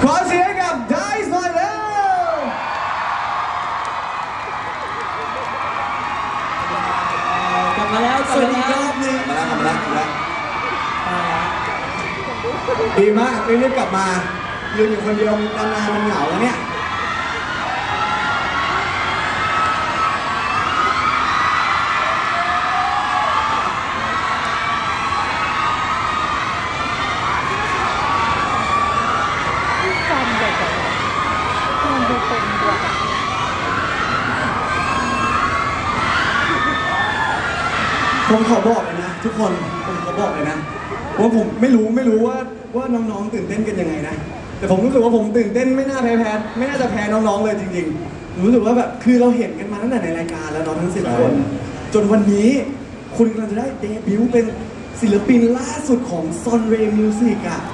ขอเสียงกับไดซ์หน่อยแล้วกลับมาแล้วสวัสดีรอบนึงมาแล้วดีมากรีบกลับมายืนอยู่คนเดียวนานๆมันเหงาแล้วเนี่ยผมขอบอกเลยนะทุกคนผมขอบอกเลยนะว่าผมไม่รู้ว่าน้องๆตื่นเต้นกันยังไงนะแต่ผมรู้สึกว่าผมตื่นเต้นไม่น่าจะแพ้น้องๆเลยจริงๆผมรู้สึกว่าแบบคือเราเห็นกันมาตั้งแต่ในรายการแล้วน้องทั้ง10 คนจนวันนี้คุณกำลังจะได้เดบิวต์เป็นศิลปินล่าสุดของ Sunray Music อ่ะ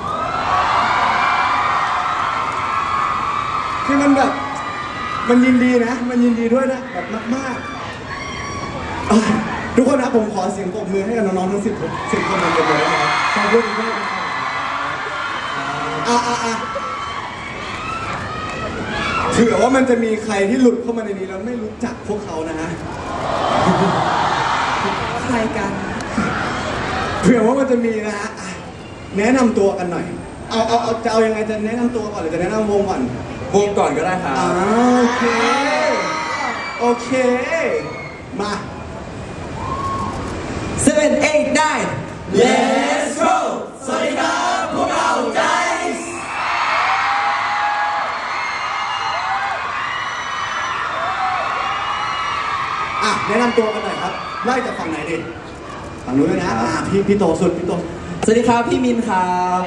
คือมันแบบมันยินดีนะมันยินดีด้วยนะแบบมากๆทุกคนนะผมขอเสียงปรบมือให้กับน้องๆทั้ง10 คนมาเป็นเลยนะครับขอบคุณมากเผื่อว่ามันจะมีใครที่หลุดเข้ามาในนี้แล้วไม่รู้จักพวกเขานะฮะใครกันเผื่อว่ามันจะมีนะฮะแนะนำตัวกันหน่อยจะเอายังไงจะแนะนำตัวก่อนหรือจะแนะนำวงก่อนวงก่อนก็ได้ครับโอเคมา 7 8 9 Let's go สวัสดีครับพวกเราไดซ์แนะนำตัวกันหน่อยครับไล่จากฝั่งไหนดิฝั่งนู้นเลยนะพี่โตสุดพี่โตสวัสดีครับพี่มินครับ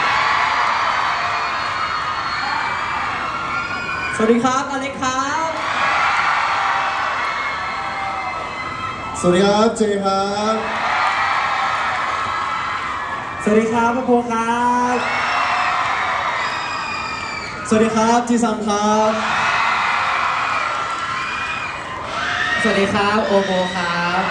สวัสดีครับอเล็กครับสวัสดีครับเจครับสวัสดีครับพะโพครับสวัสดีครับจีซัมครับสวัสดีครับโอโบครับ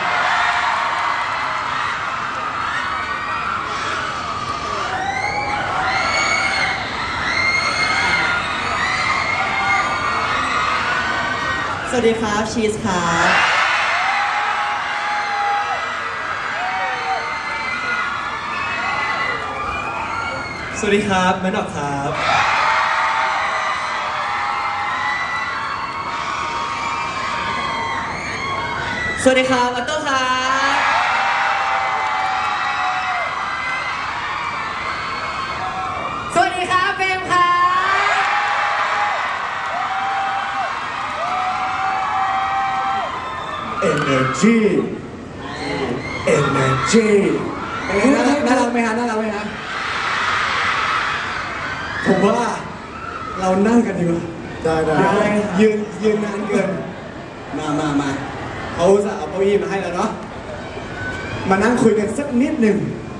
สวัสดีครับชีสครับสวัสดีครับแมนดอกครับสวัสดีครับอัตโต้ครับสวัสดีครับเฟรมครับ Energy น่ารักไหมฮะผมว่าเรานั่งกันดีกว่าได้ยืนนานเกินมาเขาจะเอาเก้าอี้มาให้แล้วเนาะมานั่งคุยกันสักนิดหนึ่ง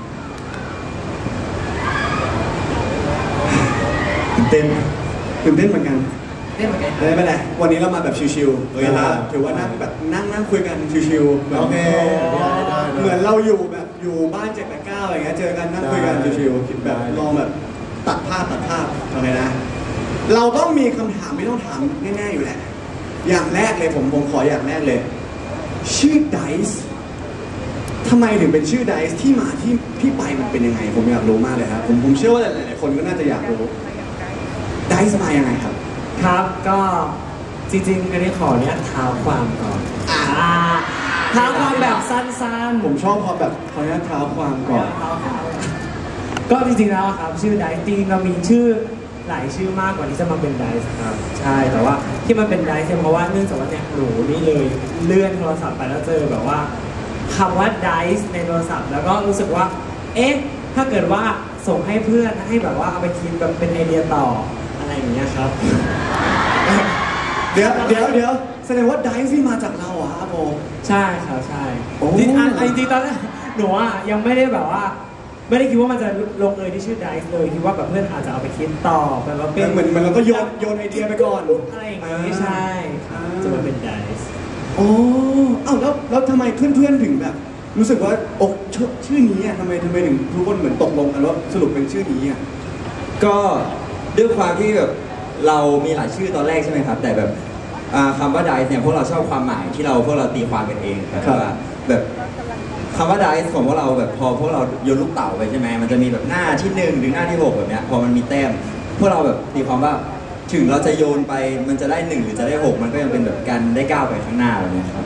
ตื่นเต้นเหมือนกันไม่เป็นไรวันนี้เรามาแบบชิวๆเลยนะถือว่านั่งแบบนั่งคุยกันชิวๆโอเคเหมือนเราอยู่แบบอยู่บ้าน789อะไรเงี้ยเจอกันนั่งคุยกันชิวๆคิดแบบลองแบบตัดภาพโอเคนะเราต้องมีคำถามไม่ต้องถามแน่ๆอยู่แหละอย่างแรกเลยผมขออย่างแรกเลยชื่อ Dice ทำไมถึงเป็นชื่อ Dice ที่มาที่ไปมันเป็นยังไงผมอยากรู้มากเลยครับผมเชื่อว่าหลายๆคนก็น่าจะอยากรู้ Dice มายังไงครับครับก็จริงๆอันนี้ขอเนี่ยเท้าความก่อนเท้าความแบบสั้นๆผมชอบความแบบขอเนี่ยเท้าความก่อนก็จริงๆแล้วครับชื่อ Dice จริงเรามีชื่อหลายชื่อมากกว่าที่จะมาเป็น Dice ครับใช่แต่ว่าที่มันเป็น Dice เพราะว่าเนื่องจากว่าเนี่ยหนูนี่เลยเลื่อนโทรศัพท์ไปแล้วเจอแบบว่าคำว่า Dice ในโทรศัพท์แล้วก็รู้สึกว่าเอ๊ะถ้าเกิดว่าส่งให้เพื่อนให้แบบว่าเอาไปคิดแบบเป็นไอเดียต่ออะไรอย่างเงี้ยครับเดี๋ยวแสดงว่า Dice นี่มาจากเราเหรอครับโมใช่ครับใช่จริงตอนแรกหนูยังไม่ได้แบบว่าไม่ได้คิดว่ามันจะลงเอยที่ชื่อ Dice เลยคิดว่าแบบเพื่อนอาจจะเอาไปคิดต่อแบบว่าเป็นเหมือนเราก็โยนไอเดียไปก่อนอะไรอย่างงี้ใช่จะมาเป็น Dice แล้วทำไมเพื่อนๆถึงแบบรู้สึกว่าชื่อนี้อ่ะทำไมถึงทุกคนเหมือนตกลงกันว่าสรุปเป็นชื่อนี้อ่ะก็ด้วยความที่แบบเรามีหลายชื่อตอนแรกใช่ไหมครับแต่แบบคำว่าไดซ์เนี่ยพวกเราชอบความหมายที่พวกเราตีความกันเองครับว่าแบบคำว่าไดซ์ของพวกเราแบบพอพวกเราโยนลูกเต๋าไปใช่ไหมมันจะมีแบบหน้าที่1หรือหน้าที่6แบบเนี้ยพอมันมีแต้มพวกเราแบบตีความว่าถึงเราจะโยนไปมันจะได้1หรือจะได้6มันก็ยังเป็นแบบการได้ก้าวไปข้างหน้าแบบเนี้ยครับ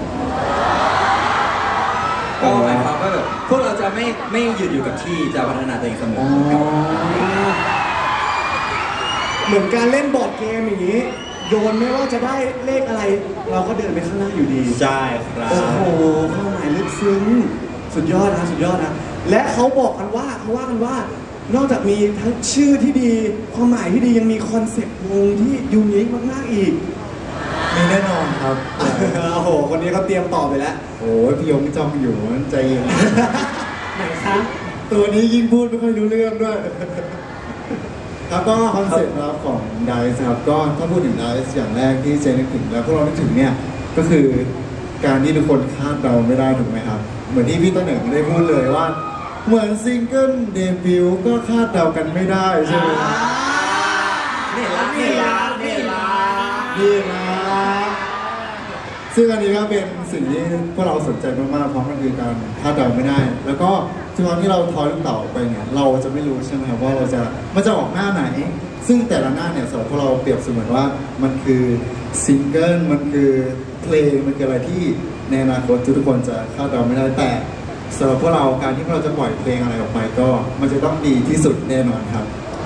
ก็หมายความว่าแบบพวกเราจะไม่หยุดอยู่กับที่จะพัฒนาตัวเองเสมอครับเหมือนการเล่นบอร์ดเกมอย่างนี้โยนไม่ว่าจะได้เลขอะไร เราก็เดินไปข้างหน้าอยู่ดีใช่ครับโอ้โหความหมายลึกซึ้งสุดยอดนะสุดยอดนะและเขาบอกกันว่าเขาว่ากันว่านอกจากมีทั้งชื่อที่ดีความหมายที่ดียังมีคอนเซ็ปต์วงที่ยูนิคมากๆอีกมีแน่นอนครับโอ้โหคนนี้เขาเตรียมตอบไปแล้วโอ้ยพี่ยงจ้องอยู่ใจเย็นไหนคะตัวนี้ยิ่งพูดไม่ค่อยรู้เรื่องด้วย ครับก็คอนเซ็ปต์นะครับของ Dice ครับก็ถ้าพูดถึง Dice อย่างแรกที่เจนึกถึงแล้วพวกเรานึกถึงเนี่ยก็คือการที่ทุกคนคาดเดาไม่ได้ถูกไหมครับเหมือนที่พี่ต้นเหน่งได้พูดเลยว่าเหมือนซิงเกิลเดบิวต์ก็คาดเดากันไม่ได้ใช่ไหมครับนี่ละนี่นะซึ่งอันนี้ก็เป็นสิ่งที่พวกเราสนใจมากๆเพราะมันคือการคาดเดาไม่ได้ แล้วก็ทุกครั้งที่เราทอยลูกเต๋าไปเนี่ยเราจะไม่รู้ใช่ไหมครับว่ามันจะออกหน้าไหน ซึ่งแต่ละหน้าเนี่ยสำหรับพวกเราเปรียบเสมือนว่ามันคือซิงเกิลมันคือเพลงมันคืออะไรที่ในอนาคตทุกคนจะคาดเดาไม่ได้แต่สำหรับพวกเราการที่เราจะปล่อยเพลงอะไรออกไปก็มันจะต้องดีที่สุดแน่นอนครับ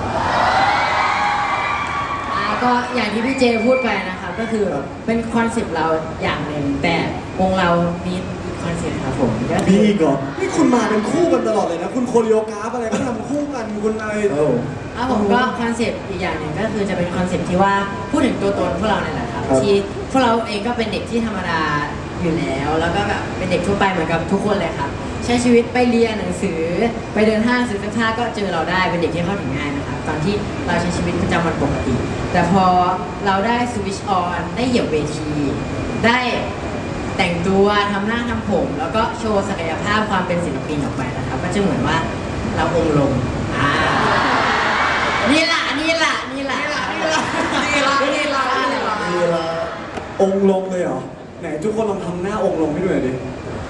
ก็อย่างที่พี่เจพูดไปนะครับก็คือเป็นคอนเซปต์เราอย่างหนึ่งแต่วงเรามีอีกคอนเซปต์ครับผมก็มีคืออีกเหรอนี่คุณมาเป็นคู่กันตลอดเลยนะคุณโคเรียกราฟอะไรก็ทำคู่กันคุณอะไรผมก็คอนเซปต์อีกอย่างหนึ่งก็คือจะเป็นคอนเซปต์ที่ว่าพูดถึงตัวตนพวกเราเนี่ยแหละครับครับที่พวกเราเองก็เป็นเด็กที่ธรรมดาอยู่แล้วก็แบบเป็นเด็กทั่วไปเหมือนกับทุกคนเลยครับใช้ชีวิตไปเรียนหนังสือไปเดินห้างซื้อเสื้อผ้าก็เจอเราได้เป็นเด็กที่เข้าถึงง่ายนะครับตอนที่เราใช้ชีวิตประจำวันปกติ แต่พอเราได้สวิตช์ออนได้เหยียบเวทีได้แต่งตัวทำหน้าทำผม แล้วก็โชว์ศักยภาพความเป็นศิลปินออกไปนะครับก็จะเหมือนว่าเราองค์ลงนี่ล่ะองค์ลงเลยเหรอไหนทุกคนลองทำหน้าองค์ลงให้ดูหน่อยดิ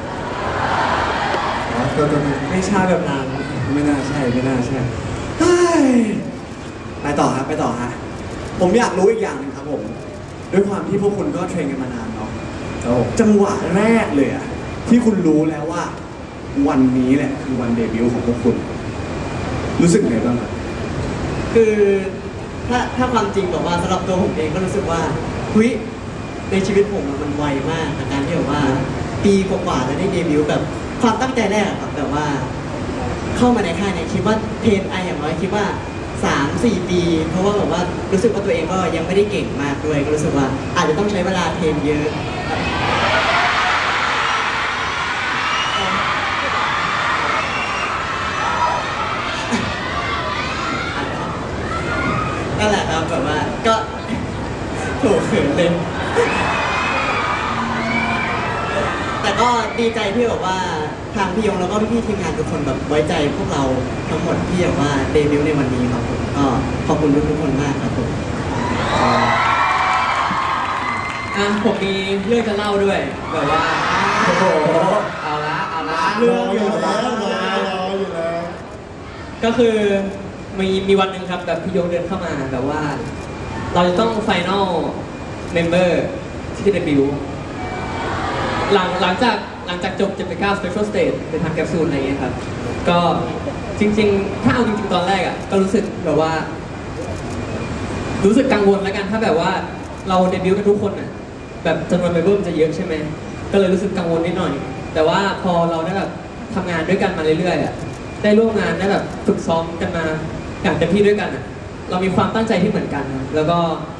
ไม่ใช่แบบนั้นไม่น่าใช่ไม่น่าใช่เฮ้ยไปต่อฮะไปต่อฮะผมอยากรู้อีกอย่างหนึงครับผมด้วยความที่พวกคุณก็เทรนกันมานานเนาะจังหวะแรกเลยอะที่คุณรู้แล้วว่า วันนี้แหละคือวันเดบิวต์ของพวกคุณ รู้สึกไงบ้างครับคือถ้าความจริงแบบว่าสำหรับตัวผมเองก็รู้สึกว่าเฮ้ยในชีวิตผมมันไวมากกับการที่แบบว่าปีกว่าๆแล้วได้เดบิวต์แบบความตั้งใจแรกอะครับแบบว่าเข้ามาในค่ายเนี่ยคิดว่าเทรนอย่างน้อยคิดว่า 3-4 ปี เพราะว่าแบบว่ารู้สึกว่าตัวเองก็ยังไม่ได้เก่งมากด้วยก็รู้สึกว่าอาจจะต้องใช้เวลาเทรนเยอะนั่นแหละครับแบบว่าก็โถเขินเลย แต่ก็ดีใจที่แบบว่าทางพี่ยงแล้วก็พี่ๆทีมงานทุกคนแบบไว้ใจพวกเราทั้งหมดที่แบบว่าเดบิวต์ในวันนี้ครับผมก็ขอบคุณทุกคนมากครับผมผมมีเรื่องจะเล่าด้วยแบบว่าโอ้โหเอาละรออยู่แล้วก็คือมีวันหนึ่งครับแบบพี่โยงเดินเข้ามาแบบว่า เราจะต้องไฟนอลเมมเบอร์ที่เดบิวต์หลังจากจบ7-9 Special Stage เป็นทางแคปซูลอะไรอย่างเงี้ยครับก็จริงๆถ้าเอาจริงๆตอนแรกอ่ะก็รู้สึกแบบว่า รู้สึกกังวลแล้วกันถ้าแบบว่าเราเดบิวต์กันทุกคนอ่ะแบบจำนวนเมมเบอร์มันจะเยอะใช่ไหมก็เลยรู้สึกกังวลนิดหน่อยแต่ว่าพอเราได้แบบทำงานด้วยกันมาเรื่อยๆอ่ะได้ร่วมงานได้แบบฝึกซ้อมกันมาอย่างเต็มที่ด้วยกันอ่ะเรามีความตั้งใจที่เหมือนกันครับแล้ว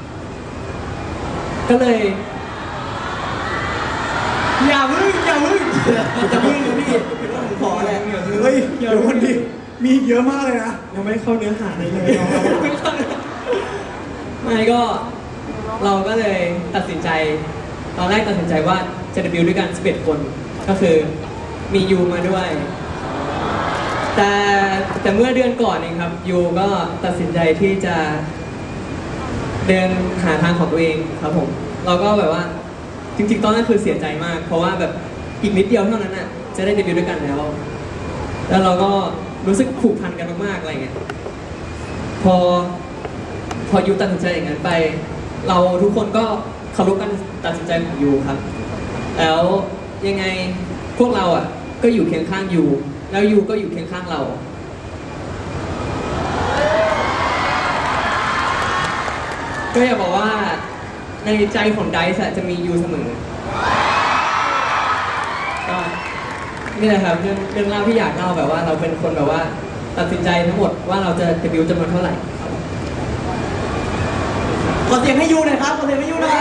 ก็เลยอย่าพึ่งจะพึ่งพี่ผมขอแหละเฮ้ยเดี๋ยวคนดิมีเยอะมากเลยนะยังไม่เข้าเนื้อหาเลยไม่ก็เราก็เลยตัดสินใจตอนแรกตัดสินใจว่าจะเดบิวต์ด้วยกัน11 คนก็คือมียูมาด้วยแต่เมื่อเดือนก่อนเองครับยูก็ตัดสินใจที่จะเดินหาทางของตัวเองครับผมเราก็แบบว่าจริงๆตอนนั้นคือเสียใจมาก เพราะว่าแบบอีกนิดเดียวเท่านั้นน่ะจะได้เดบิวต์ด้วยกันแล้วเราก็รู้สึกผูกพันกันมากๆอะไรเงี้ยพอยูตัดสินใจอย่างนั้นไป เราทุกคนก็เคารพการตัดสินใจของยูครับ แล้วยังไงพวกเราอ่ะก็อยู่เคียงข้างยูแล้วยูก็อยู่เคียงข้างเราก็อยากบอกว่าในใจของไดซ์จะมียูเสมอก็นี่แหละครับเรื่องเล่าที่อยากเล่าแบบว่าเราเป็นคนแบบว่าตัดสินใจทั้งหมดว่าเราจะเดบิวต์จำนวนเท่าไหร่ขอเสียงให้ยูหน่อยครับขอเสียงให้ยูหน่อย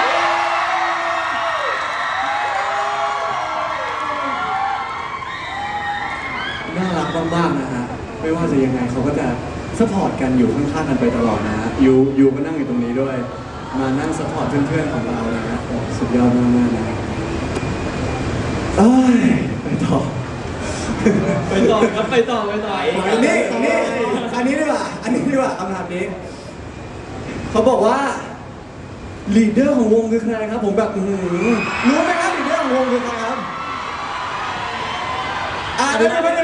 น่ารักมากๆนะฮะไม่ว่าจะยังไงเขาก็จะซัพพอร์ตกันอยู่ข้างๆกันไปตลอดนะฮะยูก็นั่งอยู่ตรงนี้ด้วยมานั่งซัพพอร์ตเพื่อนๆของเรานะฮะสุดยอดมากๆนะเอ้ยไปต่อครับไปต่ออันนี้ดีกว่าคำถามนี้เขาบอกว่าลีดเดอร์ของวงคือใครครับผมแบบรู้ไหมครับลีดเดอร์ของวงคือใครครับเดี๋ยวไม่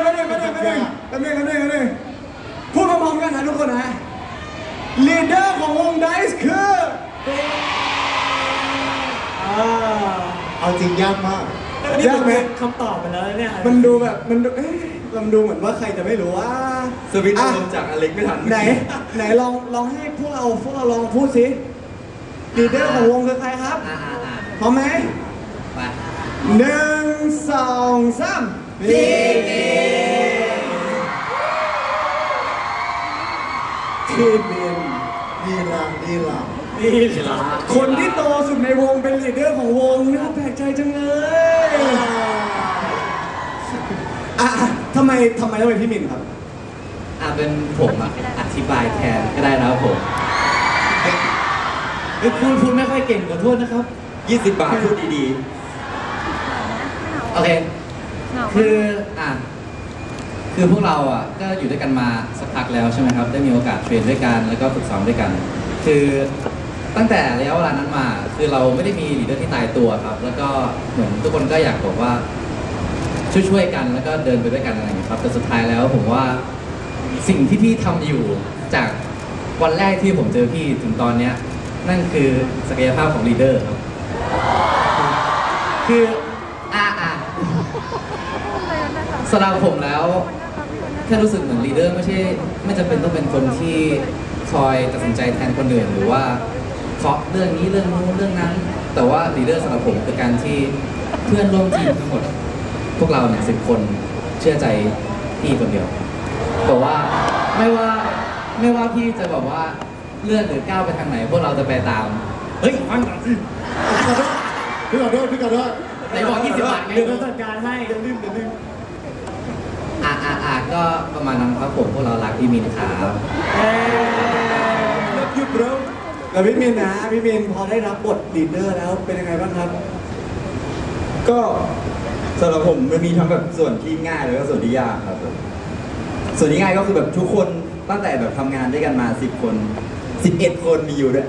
พูดพร้อมๆกันนะทุกคนนะลีดเดอร์ของวง Dice คือเอาจริงยากมากยากไหมคำตอบไปแล้วเนี่ยมันดูแบบมันดูเหมือนว่าใครจะไม่รู้ว่าสวิตช์อารมณ์จากอเล็กไม่ทันไหนลองให้พวกเราลองพูดสิลีดเดอร์ของวงคือใครครับพร้อมไหมไป1 2 3พี่บินดีละคนที่โตสุดในวงเป็นลีดเดอร์ของวงน่าแปลกใจจังเลยทำไมต้องเป็นพี่มินครับเป็นผมอธิบายแทนก็ได้นะครับผมพูดไม่ค่อยเก่งขอโทษนะครับ 20 บาทพูดดีโอเคคือพวกเราก็อยู่ด้วยกันมาสักพักแล้วใช่ไหมครับได้มีโอกาสเทรนด้วยกันแล้วก็ฝึกซ้อมด้วยกันคือตั้งแต่ระยะเวลานั้นมาคือเราไม่ได้มีลีดเดอร์ที่ตายตัวครับแล้วก็เหมือนทุกคนก็อยากบอกว่าช่วยกันแล้วก็เดินไปด้วยกันอะไรอย่างเงี้ยครับแต่สุดท้ายแล้วผมว่าสิ่งที่พี่ทำอยู่จากวันแรกที่ผมเจอพี่ถึงตอนเนี้ยนั่นคือศักยภาพของลีดเดอร์ครับคือสำหรับผมแล้วแค่รู้สึกเหมือนลีดเดอร์ไม่จำเป็นต้องเป็นคนที่คอยตัดสินใจแทนคนอื่นหรือว่าเคาะเรื่องนี้เรื่องนู้นเรื่องนั้นแต่ว่าลีดเดอร์สำหรับผมคือการที่เพื่อนร่วมทีมทั้งหมดพวกเราเนี่ย10 คนเชื่อใจพี่คนเดียวบอกว่าไม่ว่าพี่จะบอกว่าเลื่อนหรือก้าวไปทางไหนพวกเราจะไปตามเฮ้ยฟังก่อนสิพี่ขอโทษไหนบอก20 บาทไงเดี๋ยวเราจัดการให้เดี๋ยวลืมก็ประมาณนั้นครับผมพวกเรารักพี่มินครับแล้วพี่มินนะพี่มินพอได้รับบทลีดเดอร์แล้วเป็นยังไงบ้างครับก็สำหรับผมมันมีทั้งแบบส่วนที่ง่ายแล้วก็ส่วนที่ยากครับผมส่วนที่ง่ายก็คือแบบทุกคนตั้งแต่แบบทำงานด้วยกันมา10 คน11 คนมีอยู่ด้วย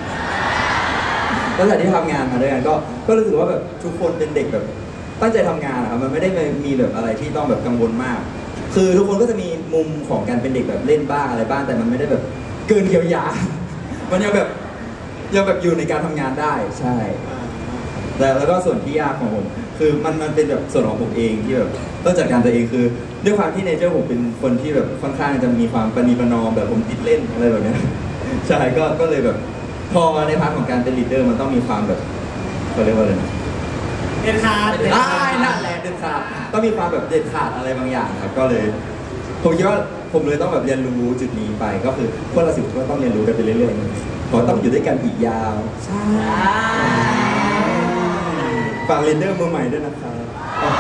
ตั้งแต่ที่ทำงานมาด้วยกันก็รู้สึกว่าแบบทุกคนเป็นเด็กแบบตั้งใจทำงานนะครับมันไม่ได้มีแบบอะไรที่ต้องแบบกังวลมากคือทุกคนก็จะมีมุมของการเป็นเด็กแบบเล่นบ้างอะไรบ้างแต่มันไม่ได้แบบเกินเยียวยามันยังแบบอยู่ในการทำงานได้ใช่แล้วก็ส่วนที่ยากของผมคือมันเป็นแบบส่วนของผมเองที่แบบต้องจัดการตัวเองคือด้วยความที่เนเจอร์ผมเป็นคนที่แบบค่อนข้างจะมีความประนีประนอมแบบผมติดเล่นอะไรแบบนี้ใช่ก็เลยแบบพอในพาร์ทของการเป็นลีดเดอร์มันต้องมีความแบบเขาเรียกว่าอะไรนะเด็ดขาดนั่นแหละเด็ดขาดต้องมีความแบบเด็ดขาดอะไรบางอย่างครับก็เลยผมคิดว่าผมเลยต้องแบบเรียนรู้จุดนี้ไปก็คือพวกเรา10 คนก็ต้องเรียนรู้กันไปเรื่อยๆเพราะต้องอยู่ด้วยกันอีกยาวใช่ฝากลีดเดอร์มือใหม่ด้วยนะครับโอเค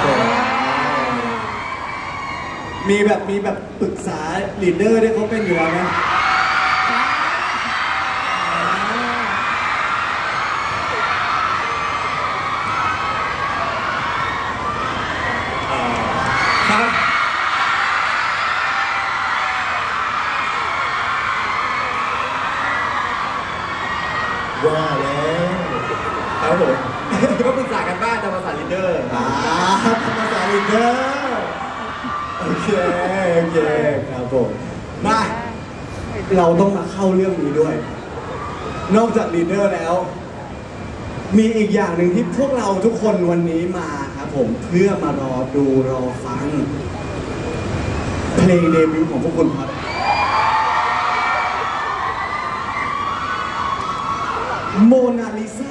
มีแบบปรึกษาลีดเดอร์ที่เขาเป็นอยู่แล้วไหมว่าแล้วครับผมก็ปรึกษากันบ้างแต่ภาษาลีดเดอร์ธรรมศาสตร์ลีดเดอร์โอเคครับผมมาเราต้องมาเข้าเรื่องนี้ด้วย นอกจากลีดเดอร์แล้ว มีอีกอย่างหนึ่งที่พวกเราทุกคนวันนี้มาครับผมเพื่อมารอดูรอฟัง เพลงเดบิวต์ของพวกคุณครับโมนาลิซา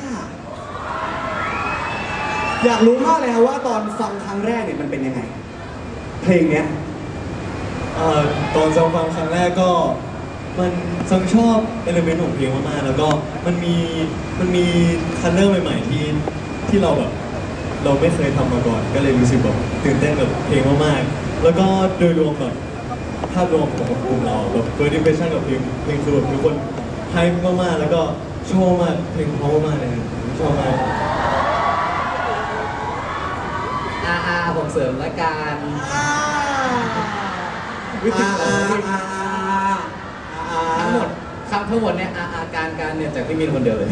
อยากรู้มากเลยครับว่าตอนฟังครั้งแรกเนี่ยมันเป็นยังไง เพลงเนี้ยตอนฟังครั้งแรกก็มันซังชอบเอลิเมนต์ของเพลงมากๆแล้วก็มันมีคัลเลอร์ใหม่ๆที่เราแบบเราไม่เคยทำมาก่อนก็เลยรู้สึกแบบตื่นเต้นกับเพลงมากๆแล้วก็โดยรวมแบบภาพรวมของกลุ่มเราแบบ first impression กับเพลงคือแบบทุกคนไฮป์มากๆแล้วก็ชอบมากเพลงเพราะมากเลยชอบมากผมเสริมละกัน ทั้งหมดคำทั้งหมดเนี่ยการเนี่ยจากพี่มินคนเดียวเลย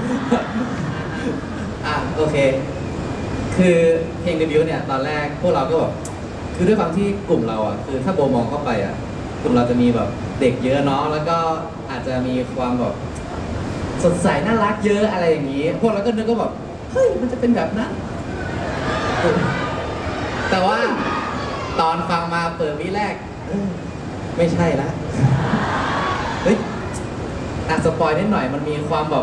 โอเค คือเพลงเดบิวต์เนี่ยตอนแรกพวกเราก็แบบคือด้วยความที่กลุ่มเราอ่ะคือถ้าโบมองเข้าไปอ่ะกลุ่มเราจะมีแบบเด็กเยอะเนาะแล้วก็อาจจะมีความแบบสดใสน่ารักเยอะอะไรอย่างนี้พวกเราก็นึกว่าแบบเฮ้ยมันจะเป็นแบบนั้น แต่ว่าตอนฟังมาเปิดวิแรกไม่ใช่ละเฮ้ยสปอยนิดหน่อยมันมีความแบบ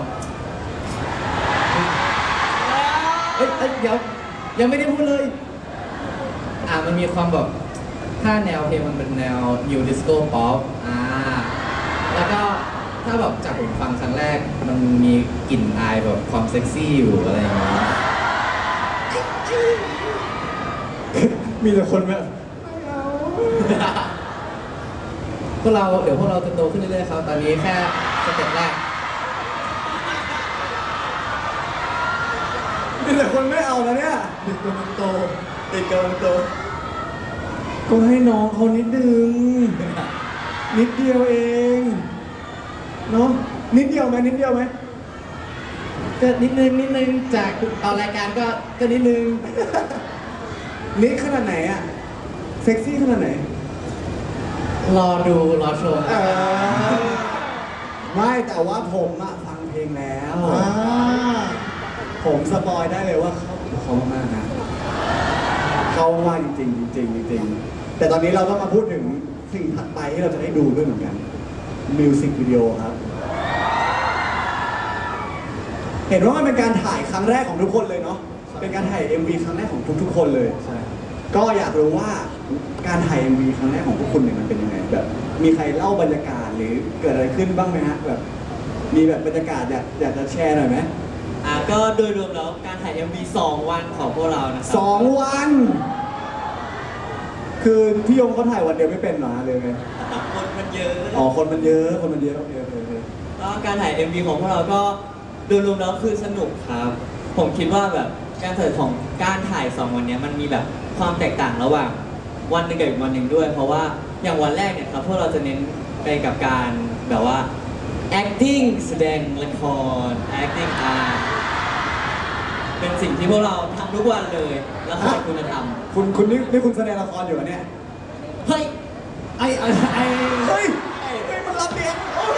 เดี๋ยวยังไม่ได้พูดเลยมันมีความแบบถ้าแนวเพลงมันเป็นแนว New Disco Pop แล้วก็ถ้าแบบจากผมฟังครั้งแรกมันมีกลิ่นอายแบบความเซ็กซี่อยู่อะไรอย่างเงี้ยมีแต่คนแบบพวกเราเดี๋ยวพวกเราจะโตขึ้นเรื่อยๆครับตอนนี้แค่สเต็ปแรกมีแต่คนไม่เอาแล้วเนี่ยเด็กกำลังโตก็ให้น้องเขานิดนึง นิดเดียวเองเนาะนิดเดียวไหมก็นิดนึงจากตอนรายการก็นิดนึงนิดขนาดไหนอะเซ็กซี่ขนาดไหนรอดูรอชมไม่แต่ว่าผมอะฟังเพลงแล้วผมสปอยได้เลยว่าเขามากนะเขามากจริงๆแต่ตอนนี้เราก็มาพูดถึงสิ่งถัดไปที่เราจะได้ดูด้วยเหมือนกันมิวสิกวิดีโอครับ เห็นว่ามันเป็นการถ่ายครั้งแรกของทุกคนเลยเนาะเป็นการถ่าย MV ครั้งแรกของทุกๆคนเลยใช่ก็อยากรู้ว่าการถ่าย MV ครั้งแรกของพวกคุณเนี่ยมันเป็นยังไงแบบมีใครเล่าบรรยากาศหรือเกิดอะไรขึ้นบ้างไหมฮะแบบมีแบบบรรยากาศอยากจะแชร์หน่อยไหมก็โดยรวมแล้วการถ่าย MV 2 วันของพวกเรานะครั 2 วัน คือพี่ยงเขาถ่ายวันเดียวไม่เป็นหรอเลยไงคนมันเยอะคนมันเยอะโอเคก็การถ่าย MV ของพวกเราก็โดยรวมแล้วคือสนุกครับผมคิดว่าแบบการถ่าย 2 วันนี้มันมีแบบความแตกต่างระหว่างวันหนึ่งกับอีกวันหนึ่งด้วย เพราะว่าอย่างวันแรกเนี่ยครับพวกเราจะเน้นไปกับการแบบว่า acting แสดงละคร acting art เป็นสิ่งที่พวกเราทำทุกวันเลยละครคุณธรรมคุณนี่คุณแสดงละครอยู่เหรอเนี่ยเฮ้ยเฮ้ยมันรับเอง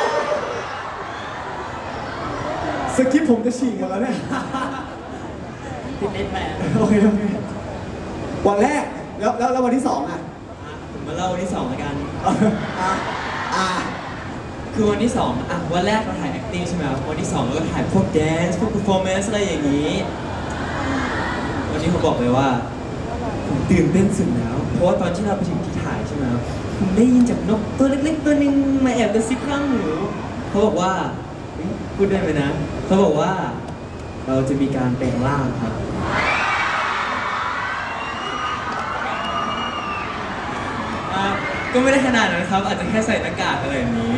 สคริปต์ผมจะฉีกกันแล้วเนี่ยติดเล่นแมนโอเควันแรกแล้ววันที่2อ่ะผมมาเล่าวันที่2แล้วกันอ่าคือวันที่2วันแรกเราถ่าย acting ใช่ไหมครับวันที่2เราก็ถ่ายพวก dance พวก performance อะไรอย่างนี้ วันนี้ผมบอกเลยว่าผมตื่นเต้นสุดแล้ว เพราะว่าตอนที่เราไปถึงที่ถ่ายใช่ไหมครับผมได้ยินจากนกตัวเล็กๆตัวนึงมาแอบกระซิบข้างหูเขาบอกว่าพูดได้ไหมนะเขาบอกว่าเราจะมีการแปลงร่างครับก็ไม่ได้ขนาดนั้นครับอาจจะแค่ใส่หน้ากากอะไรอย่างนี้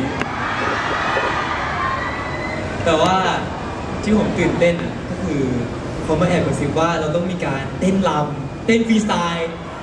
แต่ว่าที่ผมตื่นเต้นก็คือเขามาแอบกระซิบว่าเราต้องมีการเต้นรำเต้นฟรีสไตล์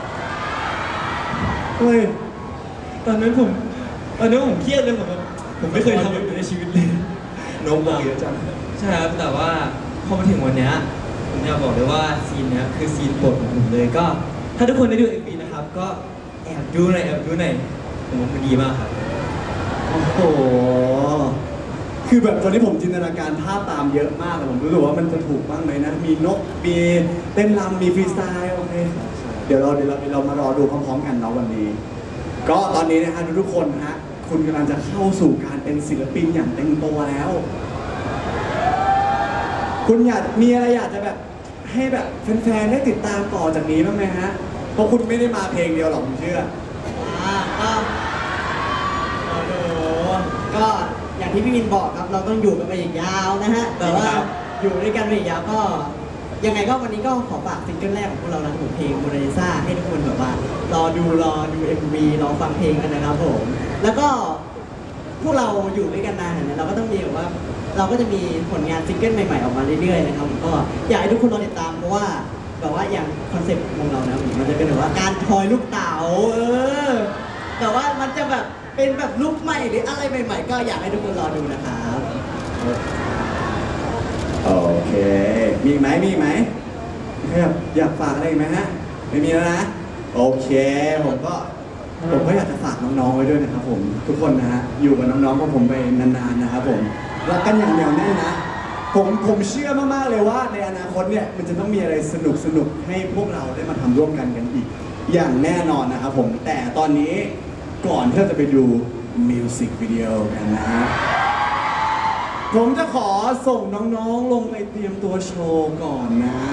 เฮ้ยตอนนั้นผมเครียดเลยผมไม่เคยทำแบบนี้ในชีวิตเลยน้องบอกเยอะจังใช่ครับแต่ว่าพอมาถึงวันเนี้ยผมอยากบอกเลยว่าซีนเนี้ยคือซีนโปรดของผมเลยก็ถ้าทุกคนได้ดู MV นะครับก็แอบดูหน่อยผมว่ามันดีมากครับโอ้โห คือแบบตอนนี้ผมจินตนาการภาพตามเยอะมากแต่ผมรู้สึกว่ามันจะถูกบ้างไหมนะ มีนก มีเต้นรำมีฟรีสไตล์โอเคเดี๋ยวเรามารอดูพร้อมๆกันเนาะวันนี้ ก็ตอนนี้นะฮะทุกคนฮะคุณกำลังจะเข้าสู่การเป็นศิลปินอย่างเต็มตัวแล้ว คุณมีอะไรอยากจะแบบให้แบบแฟนๆได้ติดตามต่อจากนี้บ้างไหมฮะ เพราะคุณไม่ได้มาเพลงเดียวหรอกผมเชื่อก็โอ้โหก็อย่างที่พี่มินบอกครับเราต้องอยู่กันไปอีกยาวนะฮะแต่ว่าอยู่ด้วยกันไปอีกยาวก็ยังไงก็วันนี้ก็ขอฝากซิงเกิลแรกของพวกเรานะครับผมเพลงโมนาลิซาให้ทุกคนแบบว่ารอดู MV รอฟังเพลงกันนะครับผมแล้วก็พวกเราอยู่ด้วยกันนานเนี่ยเราก็ต้องมีแบบว่าเราก็จะมีผลงานซิงเกิลใหม่ๆออกมาเรื่อยๆนะครับผมก็อยากให้ทุกคนรอติดตามเพราะว่าแบบว่าอย่างคอนเซ็ปต์ของเรานะมันจะเป็นแบบว่าการทอยลูกเต๋าแต่ว่ามันจะแบบเป็นแบบลุคใหม่หรืออะไรใหม่ๆก็อยากให้ทุกคนรอดูนะครับโอเค มีอีกไหมอยากฝากอะไรอีกไหมฮะ ไม่มีแล้วนะ โอเค ผมก็อยากจะฝากน้องๆไว้ด้วยนะครับผมทุกคนนะฮะ อยู่กับน้องๆของผมไปนานๆนะครับผมรักกันอย่างเหนียวแน่นนะ ผมเชื่อมากๆเลยว่าในอนาคตเนี่ยมันจะต้องมีอะไรสนุกๆให้พวกเราได้มาทำร่วมกันอีก อย่างแน่นอนนะครับผม แต่ตอนนี้ก่อนที่เราจะไปดูมิวสิกวิดีโอกันนะฮะ ผมจะขอส่งน้องๆลงไปเตรียมตัวโชว์ก่อน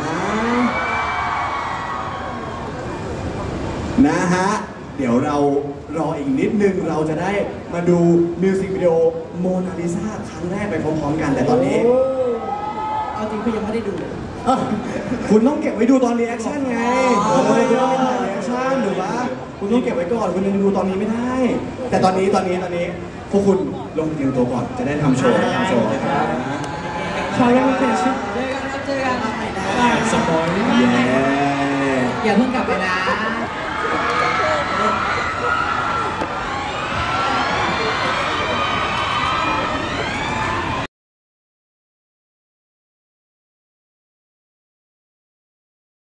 นะฮะ เดี๋ยวเรารออีกนิดนึงเราจะได้มาดูมิวสิกวิดีโอโมนาลิซาครั้งแรกไปพร้อมๆกันแต่ตอนนี้เอาจริงคือยังไม่ได้ดูเลยคุณต้องเก็บไว้ดูตอนรีแอคชั่นไงคุณต้องไปถ่ายรีแอคชั่นหรือว่าคุณต้องเก็บไว้ก่อนคุณยังดูตอนนี้ไม่ได้ แต่ตอนนี้พวกคุณลงเตรียมตัวก่อนจะได้ทำโชว์นะครับขอยังไม่เปลี่ยนชื่อเจอกันสปอยล์เย้อย่าเพิ่งกลับไปนะ